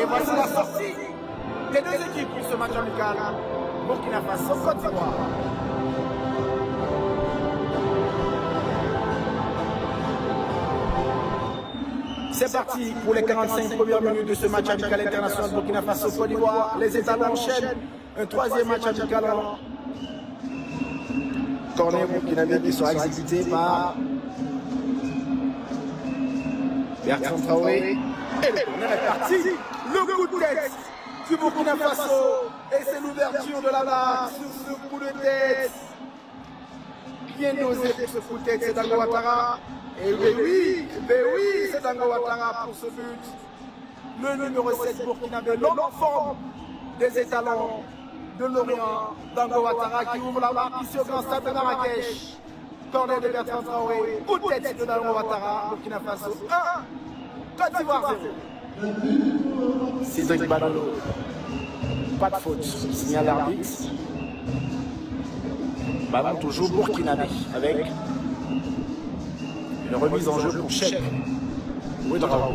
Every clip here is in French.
voici la sortie des deux équipes pour ce match amical. Burkina Faso, Côte d'Ivoire. C'est parti pour les 45 premières minutes de ce match amical international Burkina Faso, Côte d'Ivoire. Les étalons enchaînent un troisième match amical en corner burkinabé qui sera exécuté par Bertrand Traoré. Et le corner est parti. Le coup de tête du Burkina Faso. Et c'est l'ouverture de la barre sur ce coup de tête. Bien osé pour ce coup de tête, c'est Dango Ouattara. Et oui, c'est Dango Ouattara pour ce but. Le numéro 7 burkinabé, l'homme en forme des étalons de l'Orient, Dango Ouattara qui ouvre la barre ici au grand stade de Marrakech. Corner de Bertrand Traoré, coup de tête de Dango Ouattara, Burkina Faso 1, Côte d'Ivoire 0. Cédric Badolo, pas de faute, signale l'arbitre. Ballon toujours burkinabé avec une remise en jeu pour Chèque. Oui, bravo.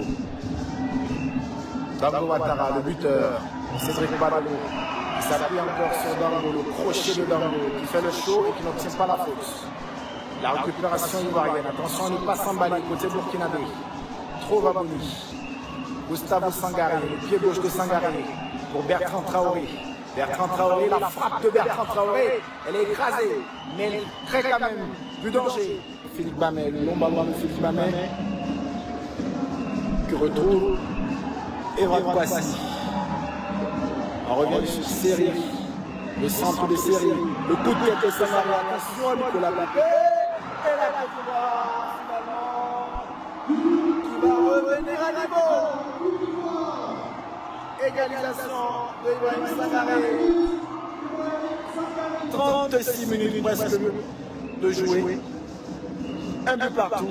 Dango Ouattara, le buteur, Cédric Badolo. Il s'appuie encore sur Dango, le crochet de Dango qui fait le show et qui n'obtient pas la faute. La récupération ivoirienne, attention à ne pas s'emballer côté burkinabé. Trop Baboni. Gustavo Sangaré, le pied gauche de Sangaré pour Bertrand Traoré. Bertrand Traoré, la frappe de Bertrand Traoré, elle est écrasée, mais elle crée quand même du danger. Philippe Bamel, le long ballon de Philippe Bamel, qui retrouve Evan Kwasi. On revient sur Série, le centre de Série, le coup de tête de Sangaré, attention à Nicolas Bapé, et la Côte d'Ivoire, finalement, qui va revenir à niveau. Égalisation de Ibrahim Sangaré. 36 minutes presque de jouer. Un but partout.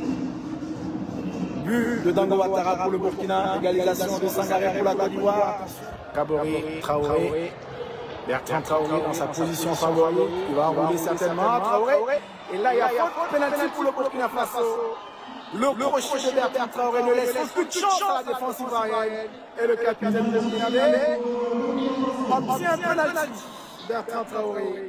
But de Dango Ouattara pour le Burkina. Égalisation de Sangaré pour la Côte d'Ivoire. Kabori Traoré. Bertrand Traoré dans sa position favorite. Il va enrouler certainement Traoré. Et là, il y a faute pénalty pour le Burkina Faso. Le crochet de Bertrand Traoré ne laisse aucune chance à la défense ivoirienne. Et le capitaine burkinabé obtient un penalty. Bertrand Traoré.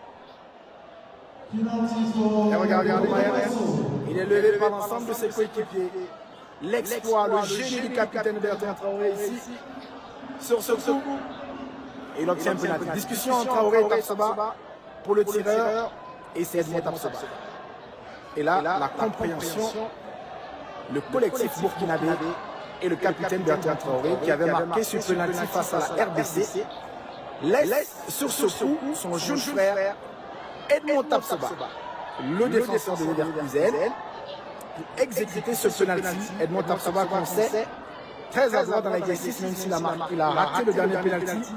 Et regardez, il est levé par l'ensemble de ses coéquipiers. L'exploit, le génie du capitaine Bertrand Traoré ici, sur ce coup. Et il obtient un penalty. Discussion entre Traoré et Tapsoba pour le tireur et c'est Edmond Tapsoba. Et là, la compréhension, le collectif burkinabé et le capitaine Bertrand Traoré, qui avait marqué ce penalty face à la RDC, laisse sur ce coup son jeune frère Edmond Tapsoba, le défenseur de Leverkusen, pour exécuter ce penalty. Edmond Tapsoba qu'on sait très adroit dans l'exercice, même s'il a raté le dernier penalty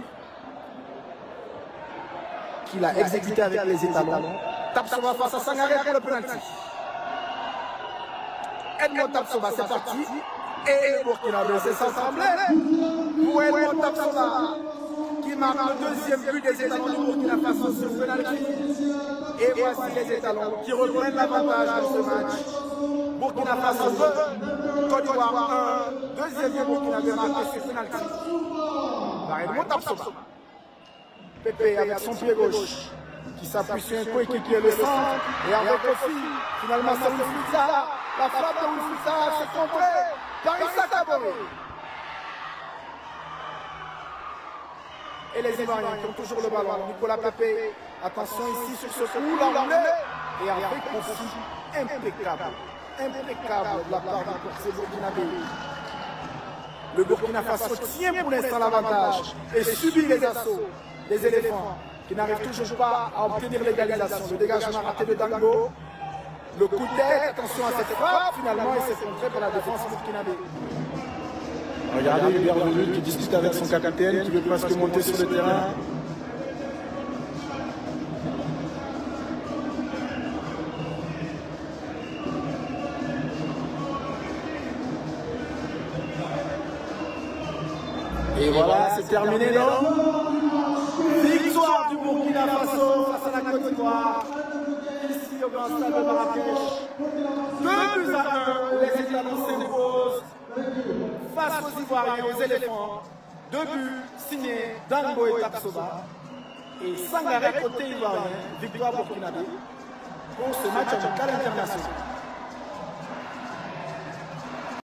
qu'il a exécuté avec les étalons. Tapsoba face à Sangaré pour le penalty. Edmond Tapsoba, c'est parti. Et le Burkinabé s'est rassemblé pour Edmond Tapsoba, qui marque le deuxième but des étalons du Burkina Faso sur penalty. Et voici les étalons qui reprennent l'avantage de ce match. Burkina Faso 2, Côte d'Ivoire 1, deuxième Burkinabé marqué sur penalty par Edmond Tapsoba. Pépé avec son pied gauche qui s'appuie sur un coéquipier le centre et avec aussi finalement c'est Oufoussa. La frappe de Oufoussa s'est contrée par Issa Kabore. Et les Ivoiriens qui ont toujours le ballon. Nicolas Pépé, attention ici sur ce coup, l'enroulé. Et avec aussi impeccable de la part du coursier burkinabé. Le Burkina Faso tient pour l'instant l'avantage et subit les assauts des éléphants qui n'arrivent toujours pas à obtenir l'égalisation. Le dégagement raté de Dango. Le coup de tête, attention à cette frappe, finalement, il s'est contré par la défense burkinabé. Regardez Hubert Velud qui discute avec son capitaine, qui veut presque monter sur le terrain. Et voilà, c'est terminé, non? Victoire du Burkina Faso face à la Côte d'Ivoire. Ici au grand stade de Marrakech. 2-1, les étalons s'imposent. face aux Ivoiriens, aux éléphants. 2 buts signés Dango et Taksoba. Et Sangaré côté ivoirien, victoire burkinabé pour ce match amical international.